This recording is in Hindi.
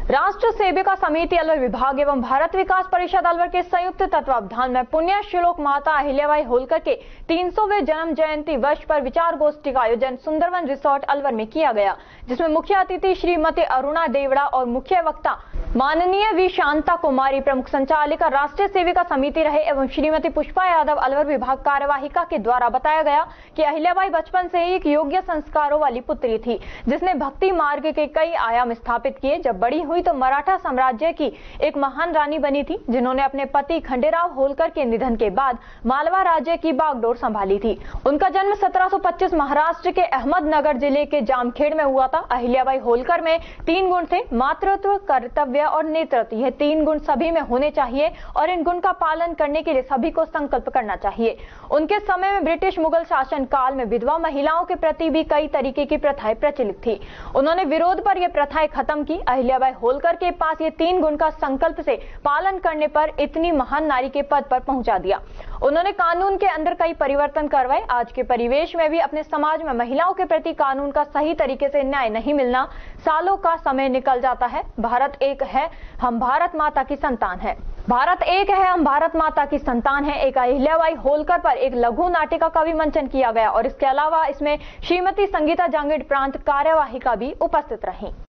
राष्ट्र सेविका समिति अलवर विभाग एवं भारत विकास परिषद अलवर के संयुक्त तत्वावधान में पुण्य श्लोक माता अहिल्याबाई होलकर के 300वें जन्म जयंती वर्ष पर विचार गोष्ठी का आयोजन सुंदरवन रिसोर्ट अलवर में किया गया, जिसमें मुख्य अतिथि श्रीमती अरुणा देवड़ा और मुख्य वक्ता माननीय वी शांता कुमारी प्रमुख संचालिका राष्ट्रीय सेविका समिति रहे एवं श्रीमती पुष्पा यादव अलवर विभाग कार्यवाहिका के द्वारा बताया गया कि अहिल्याबाई बचपन से ही एक योग्य संस्कारों वाली पुत्री थी, जिसने भक्ति मार्ग के कई आयाम स्थापित किए। जब बड़ी हुई तो मराठा साम्राज्य की एक महान रानी बनी थी, जिन्होंने अपने पति खंडेराव होलकर के निधन के बाद मालवा राज्य की बागडोर संभाली थी। उनका जन्म 1725 महाराष्ट्र के अहमदनगर जिले के जामखेड़ में हुआ था। अहिल्याबाई होलकर में 3 गुण थे: मातृत्व, कर्तव्य और नेतृत्व। यह 3 गुण सभी में होने चाहिए और इन गुण का पालन करने के लिए सभी को संकल्प करना चाहिए। उनके समय में ब्रिटिश मुगल शासन काल में विधवा महिलाओं के प्रति भी कई तरीके की प्रथाएं प्रचलित थी। उन्होंने विरोध पर यह प्रथाएं खत्म की। अहिल्याबाई होलकर के पास ये 3 गुण का संकल्प से पालन करने पर इतनी महान नारी के पद पर पहुंचा दिया। उन्होंने कानून के अंदर कई परिवर्तन करवाए। आज के परिवेश में भी अपने समाज में महिलाओं के प्रति कानून का सही तरीके से न्याय नहीं मिलना, सालों का समय निकल जाता है। भारत एक है, हम भारत माता की संतान है। भारत एक है, हम भारत माता की संतान है। एक अहिल्याबाई होलकर पर एक लघु नाटिका का भी मंचन किया गया और इसके अलावा इसमें श्रीमती संगीता जांगिड प्रांत कार्यवाहिका भी उपस्थित रहीं।